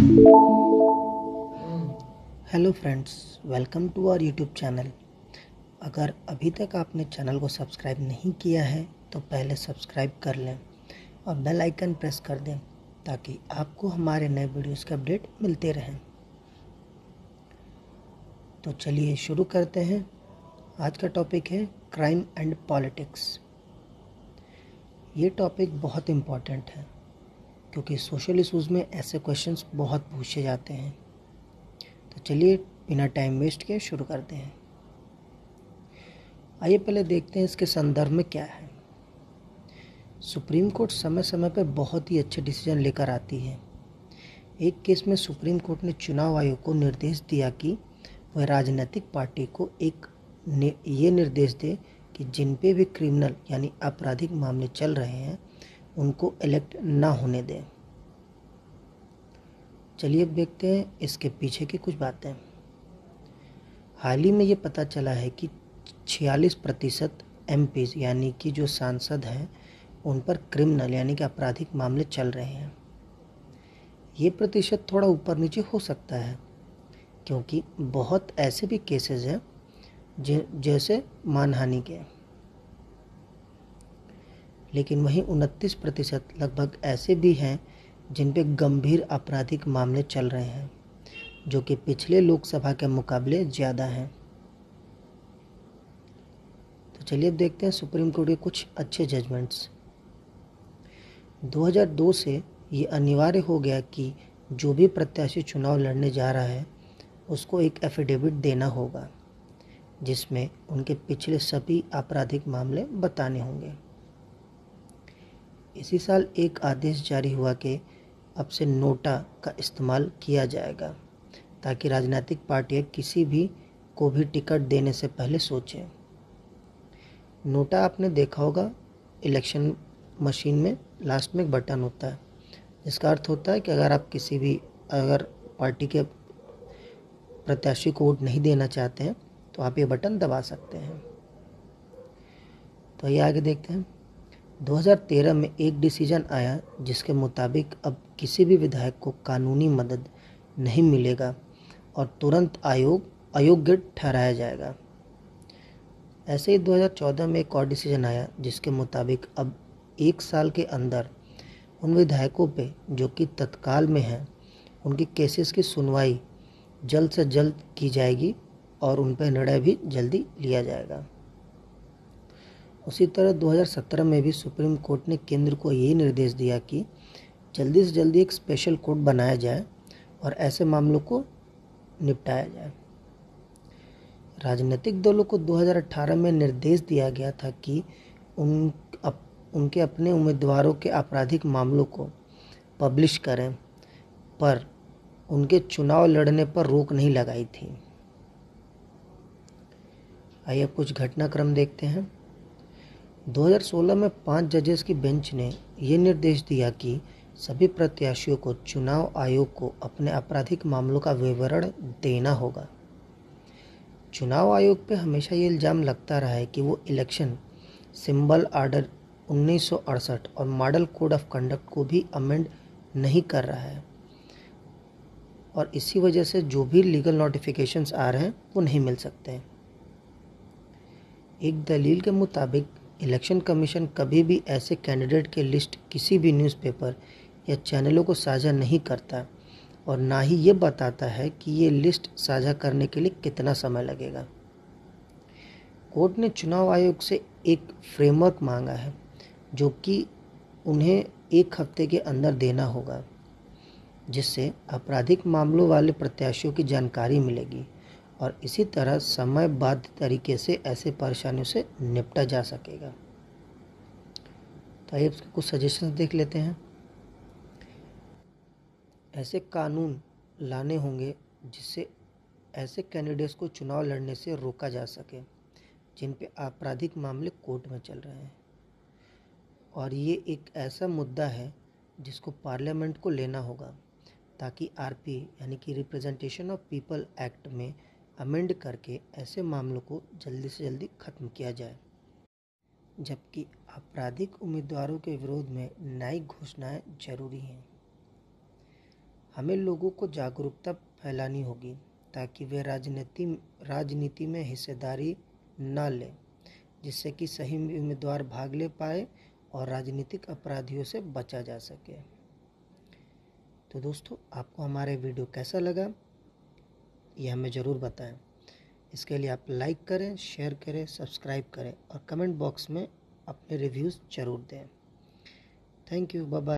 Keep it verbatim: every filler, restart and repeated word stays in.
Hello friends, welcome to our YouTube channel. अगर अभी तक आपने चैनल को सब्सक्राइब नहीं किया है तो पहले सब्सक्राइब कर लें और बेल आइकन प्रेस कर दें ताकि आपको हमारे नए वीडियोस के अपडेट मिलते रहें। तो चलिए शुरू करते हैं। आज का टॉपिक है क्राइम एंड पॉलिटिक्स। ये टॉपिक बहुत इम्पॉर्टेंट है क्योंकि सोशल इशूज़ में ऐसे क्वेश्चंस बहुत पूछे जाते हैं। तो चलिए बिना टाइम वेस्ट किए शुरू करते हैं। आइए पहले देखते हैं इसके संदर्भ में क्या है। सुप्रीम कोर्ट समय समय पर बहुत ही अच्छे डिसीजन लेकर आती है। एक केस में सुप्रीम कोर्ट ने चुनाव आयोग को निर्देश दिया कि वह राजनीतिक पार्टी को एक ने, ये निर्देश दे कि जिन पे भी क्रिमिनल यानी आपराधिक मामले चल रहे हैं उनको इलेक्ट ना होने दें। चलिए अब देखते हैं इसके पीछे की कुछ बातें। हाल ही में ये पता चला है कि छियालीस प्रतिशत एम पीज़ यानी कि जो सांसद हैं उन पर क्रिमिनल यानी कि आपराधिक मामले चल रहे हैं। ये प्रतिशत थोड़ा ऊपर नीचे हो सकता है क्योंकि बहुत ऐसे भी केसेस हैं जैसे मानहानि के, लेकिन वहीं उनतीस प्रतिशत लगभग ऐसे भी हैं जिन पे गंभीर आपराधिक मामले चल रहे हैं, जो कि पिछले लोकसभा के मुकाबले ज़्यादा हैं। तो चलिए अब देखते हैं सुप्रीम कोर्ट के कुछ अच्छे जजमेंट्स। दो हज़ार दो से ये अनिवार्य हो गया कि जो भी प्रत्याशी चुनाव लड़ने जा रहा है उसको एक एफिडेविट देना होगा जिसमें उनके पिछले सभी आपराधिक मामले बताने होंगे। इसी साल एक आदेश जारी हुआ कि अब से नोटा का इस्तेमाल किया जाएगा ताकि राजनीतिक पार्टियां किसी भी को भी टिकट देने से पहले सोचें। नोटा आपने देखा होगा, इलेक्शन मशीन में लास्ट में एक बटन होता है जिसका अर्थ होता है कि अगर आप किसी भी अगर पार्टी के प्रत्याशी को वोट नहीं देना चाहते हैं तो आप ये बटन दबा सकते हैं। तो ये आगे देखते हैं। दो हज़ार तेरह में एक डिसीजन आया जिसके मुताबिक अब किसी भी विधायक को कानूनी मदद नहीं मिलेगा और तुरंत आयोग अयोग्य ठहराया जाएगा। ऐसे ही दो हज़ार चौदह में एक और डिसीजन आया जिसके मुताबिक अब एक साल के अंदर उन विधायकों पे जो कि तत्काल में हैं उनकी केसेस की सुनवाई जल्द से जल्द की जाएगी और उन पर निर्णय भी जल्दी लिया जाएगा। उसी तरह दो हज़ार सत्रह में भी सुप्रीम कोर्ट ने केंद्र को ये निर्देश दिया कि जल्दी से जल्दी एक स्पेशल कोर्ट बनाया जाए और ऐसे मामलों को निपटाया जाए। राजनीतिक दलों को दो हज़ार अठारह में निर्देश दिया गया था कि उन अप, उनके अपने उम्मीदवारों के आपराधिक मामलों को पब्लिश करें, पर उनके चुनाव लड़ने पर रोक नहीं लगाई थी। आइए अब कुछ घटनाक्रम देखते हैं। दो हज़ार सोलह में पांच जजेस की बेंच ने यह निर्देश दिया कि सभी प्रत्याशियों को चुनाव आयोग को अपने आपराधिक मामलों का विवरण देना होगा। चुनाव आयोग पे हमेशा ये इल्ज़ाम लगता रहा है कि वो इलेक्शन सिंबल आर्डर उन्नीस सौ अड़सठ और मॉडल कोड ऑफ कंडक्ट को भी अमेंड नहीं कर रहा है और इसी वजह से जो भी लीगल नोटिफिकेशंस आ रहे हैं वो नहीं मिल सकते हैं। एक दलील के मुताबिक इलेक्शन कमीशन कभी भी ऐसे कैंडिडेट के लिस्ट किसी भी न्यूज़पेपर या चैनलों को साझा नहीं करता और ना ही ये बताता है कि ये लिस्ट साझा करने के लिए कितना समय लगेगा। कोर्ट ने चुनाव आयोग से एक फ्रेमवर्क मांगा है जो कि उन्हें एक हफ्ते के अंदर देना होगा, जिससे आपराधिक मामलों वाले प्रत्याशियों की जानकारी मिलेगी और इसी तरह समयबद्ध तरीके से ऐसे परेशानियों से निपटा जा सकेगा। तो आइए इसके कुछ सजेशंस देख लेते हैं। ऐसे कानून लाने होंगे जिससे ऐसे कैंडिडेट्स को चुनाव लड़ने से रोका जा सके जिन पे आपराधिक मामले कोर्ट में चल रहे हैं, और ये एक ऐसा मुद्दा है जिसको पार्लियामेंट को लेना होगा ताकि आरपी यानी कि रिप्रेजेंटेशन ऑफ पीपल एक्ट में अमेंड करके ऐसे मामलों को जल्दी से जल्दी ख़त्म किया जाए। जबकि आपराधिक उम्मीदवारों के विरोध में न्यायिक घोषणाएं जरूरी हैं। हमें लोगों को जागरूकता फैलानी होगी ताकि वे राजनीति राजनीति में हिस्सेदारी न लें, जिससे कि सही उम्मीदवार भाग ले पाए और राजनीतिक अपराधियों से बचा जा सके। तो दोस्तों, आपको हमारे वीडियो कैसा लगा ये हमें ज़रूर बताएं। इसके लिए आप लाइक करें, शेयर करें, सब्सक्राइब करें और कमेंट बॉक्स में अपने रिव्यूज़ ज़रूर दें। Thank you, bye bye.